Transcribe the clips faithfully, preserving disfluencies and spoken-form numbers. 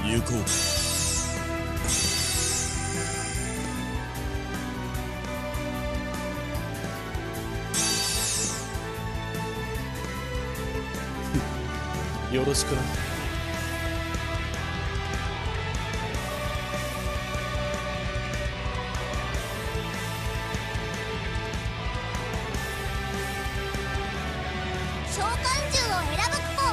行こう。よろしくな。 召喚獣を選ぶ子。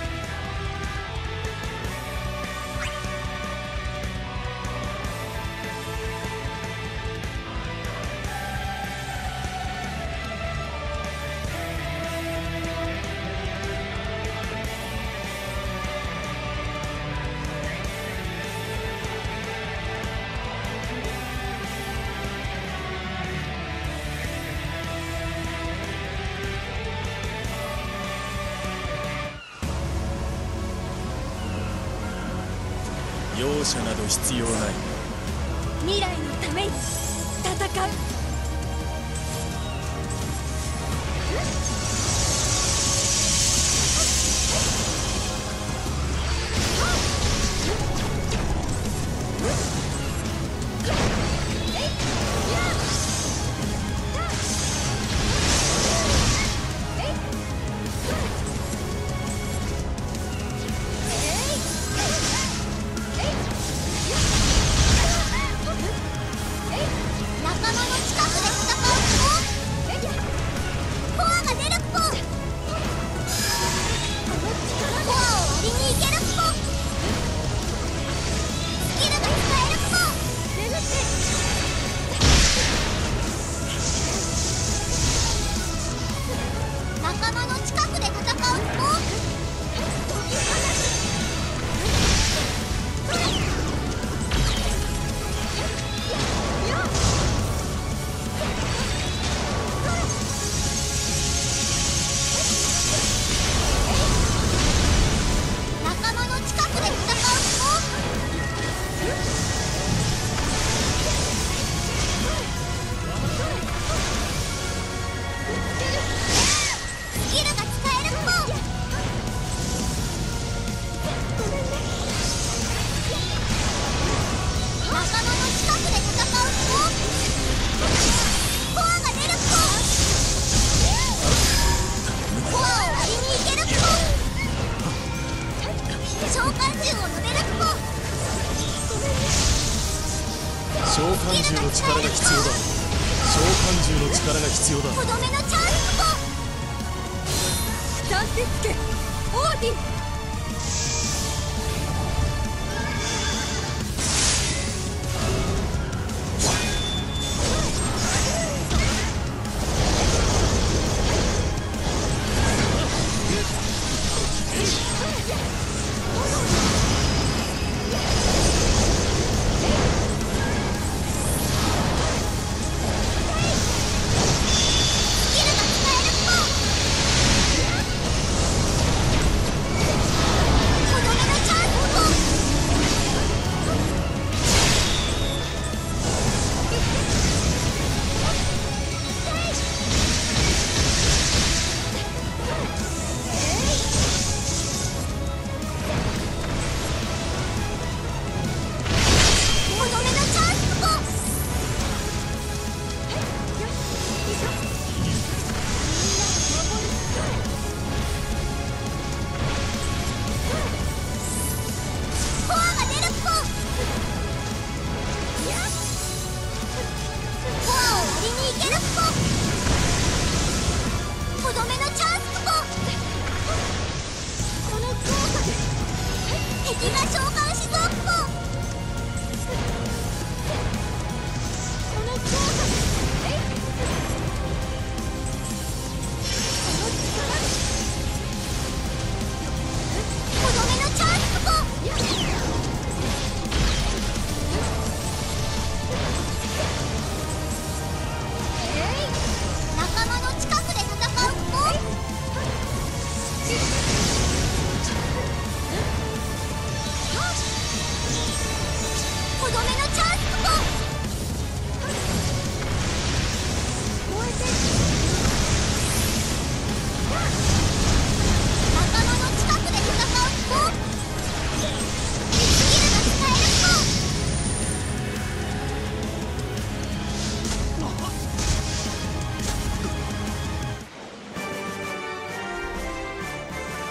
容赦など必要ない。 未来のために戦う。 召喚獣の力が必要だ。召喚獣の力が必要だ。 とどめのチャンスポ。断手つけオーディン。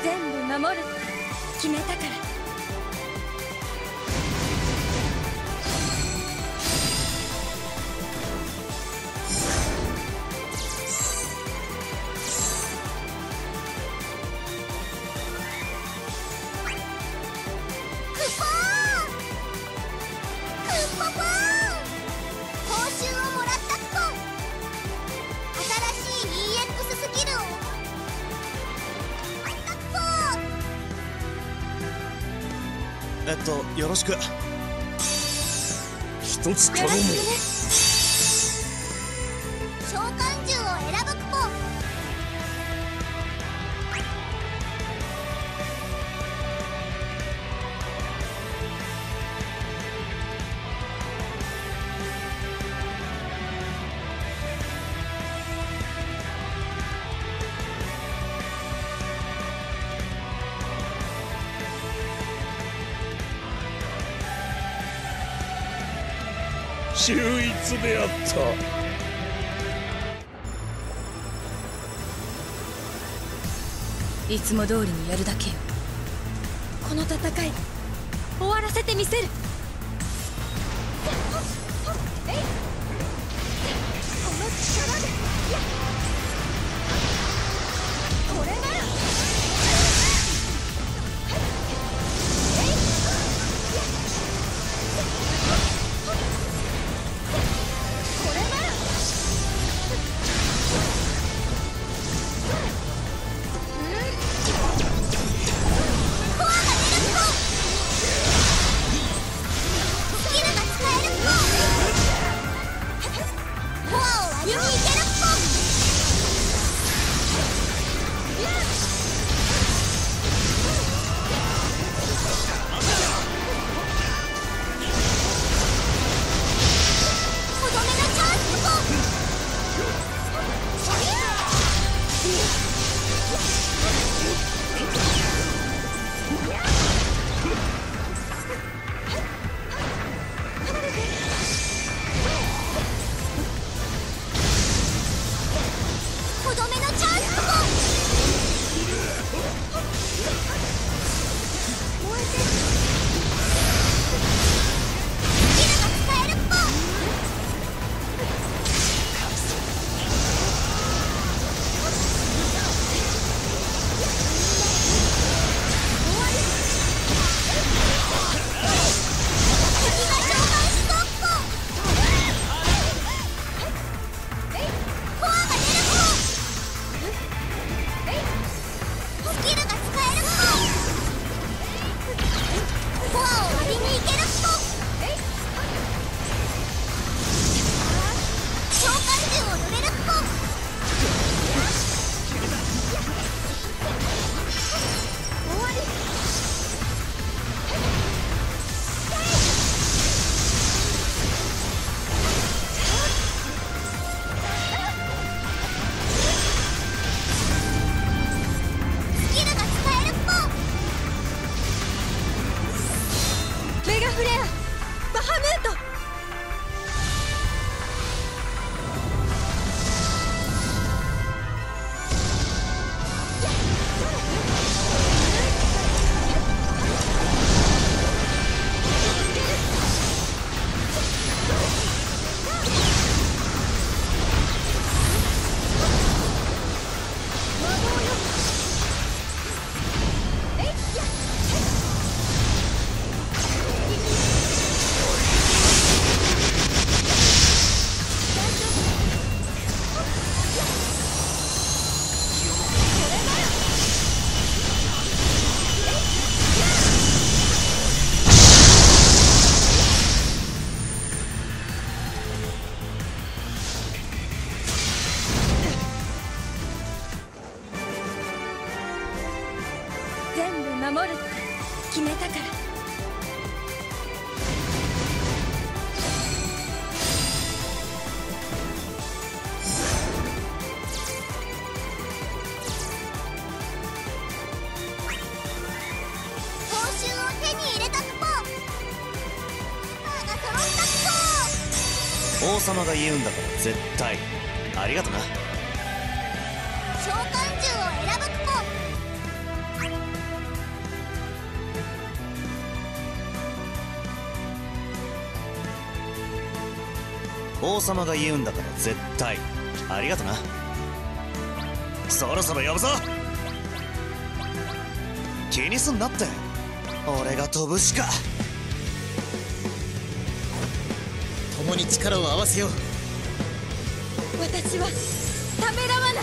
全部守るって決めたから。 えっとよろしく。一つ頼む。 召喚獣を選ぶポン。 秀逸であった。 いつも通りにやるだけよ。この戦い終わらせてみせる。えい、この力でこれなら。守るって決めたから。報酬を手に入れたくぽ。パーが揃ったくぽ。 王様が言うんだから絶対ありがとな。 召喚獣を選ぶくぽ。 王様が言うんだから絶対。ありがとな。そろそろ呼ぶぞ。気にすんなって。俺が飛ぶしか。 共に力を合わせよう。 私はためらわない。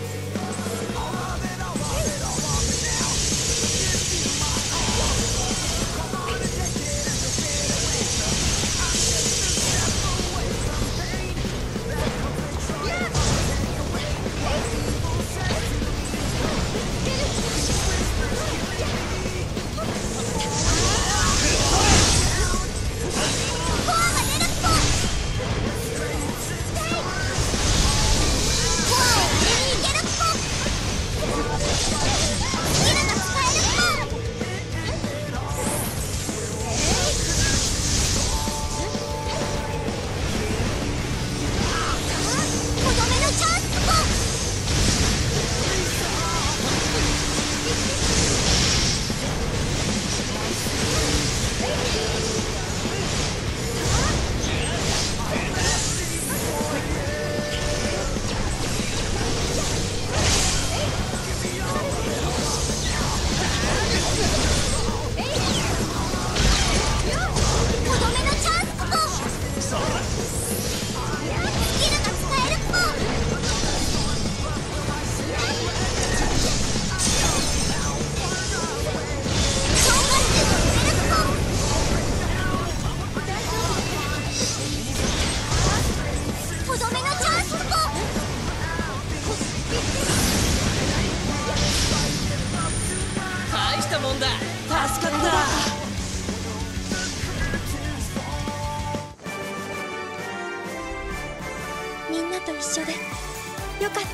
みんなと一緒でよかった。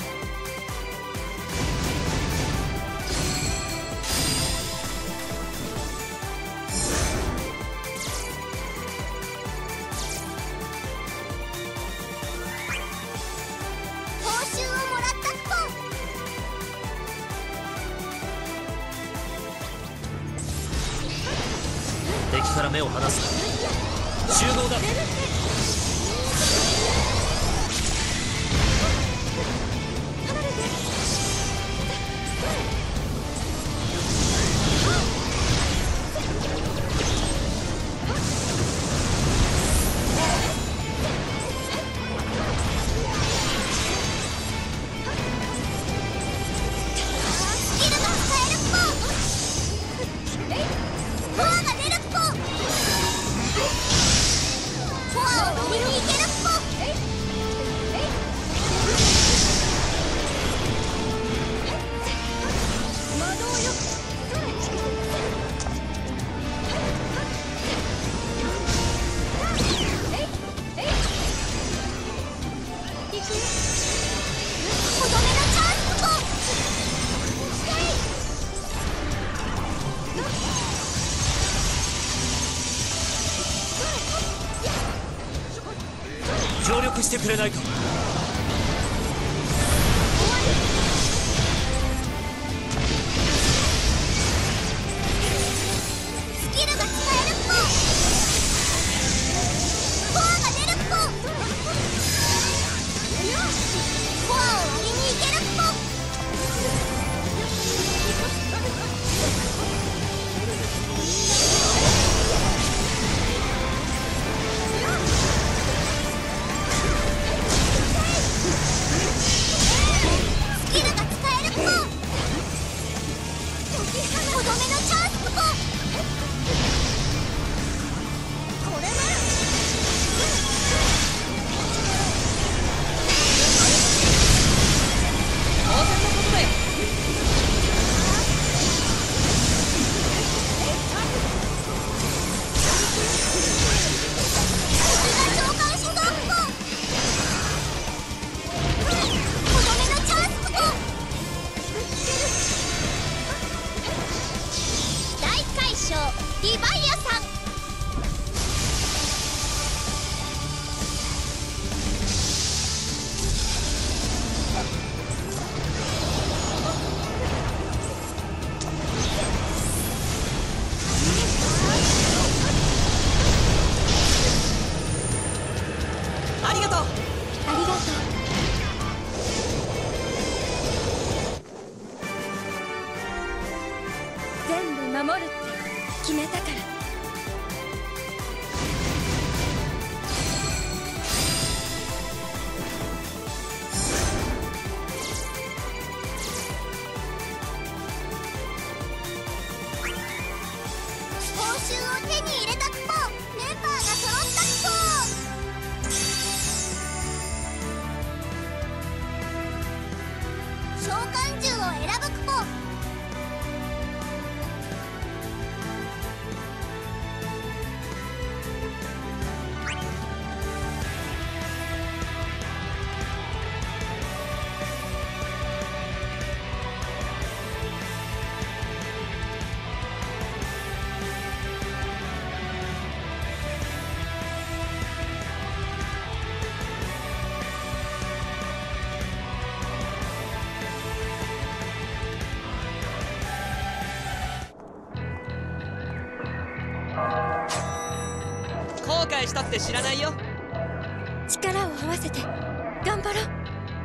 報酬をもらったっぽ。敵から目を離すな。集合だ。協力してくれないか。 スキルが使えるっぽ。コアが出るっぽ。コアを割りに行けるっぽ。ディバイアさん。 全部守るって決めたから。 報酬を手に入れたクポ、メンバーが揃ったクポ。召喚獣を選ぶクポ。 後悔したって知らないよ。 力を合わせて頑張ろう。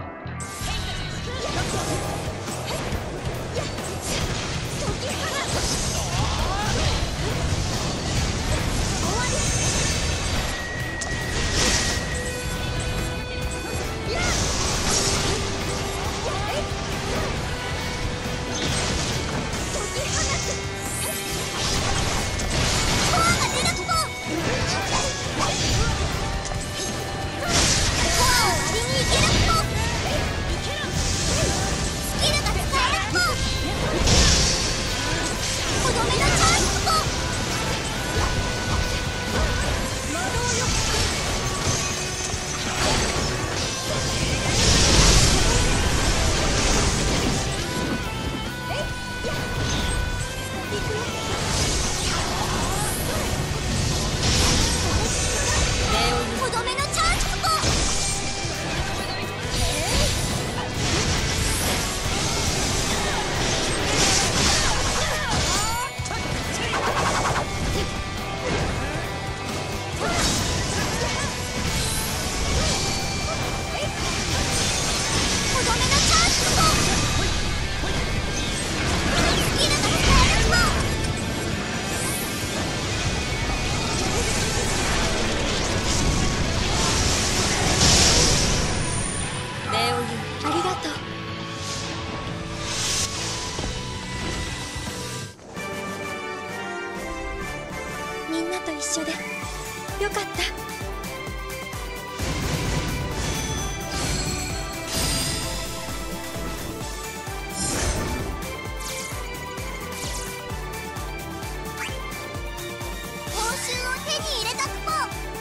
ありがとう。みんなと一緒でよかった。 報酬を手に入れたクポ。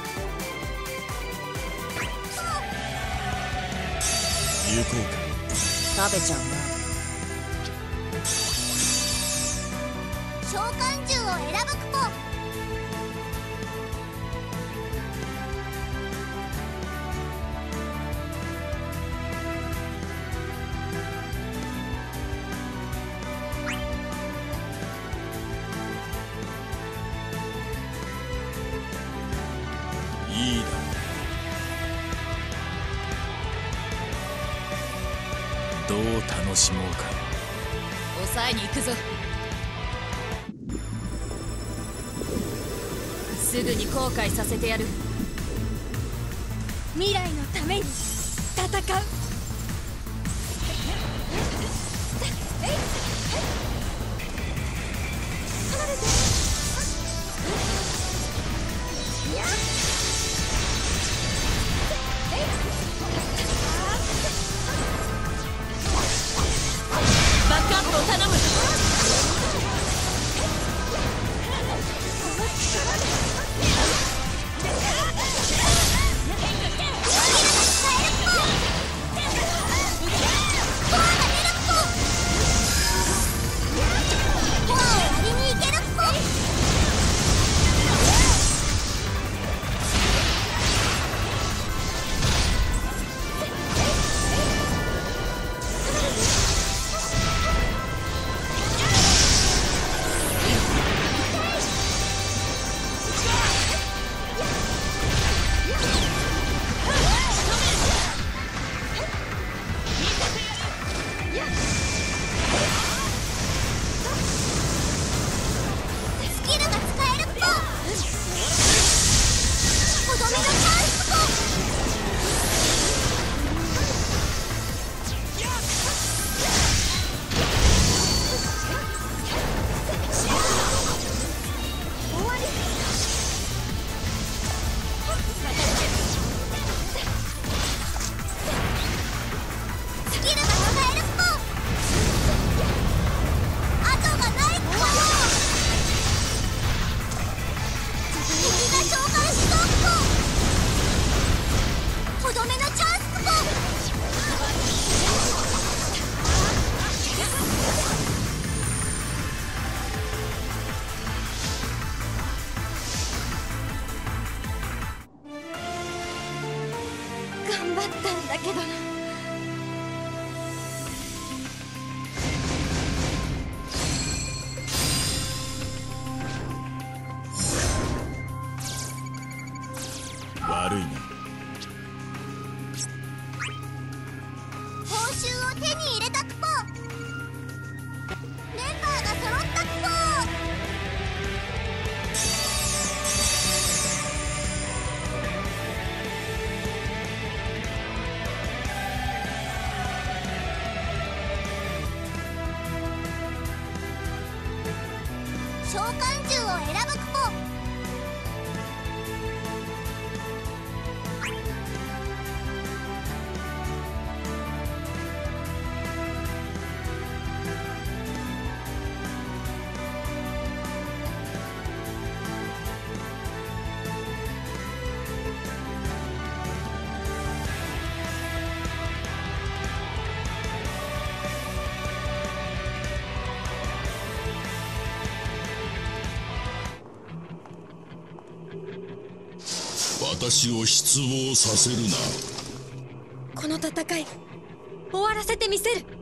行こうか。 食べちゃうな。 召喚獣を選ぶクポ。 いいだろう。どう楽しもうか。 抑えに行くぞ。すぐに後悔させてやる。未来のために戦う。バックアップを頼む。 とどめのチャンスポン。頑張ったんだけどな。 悪いな。 報酬を手に入れたクポ。メンバーが揃ったクポ。召喚獣を選ぶクポ。 私を失望させるな。 この戦い終わらせてみせる。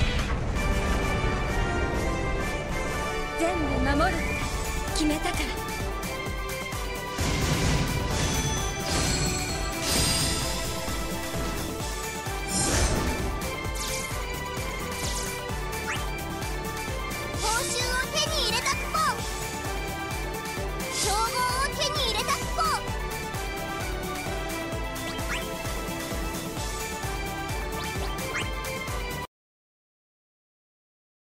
全部守るって決めたから。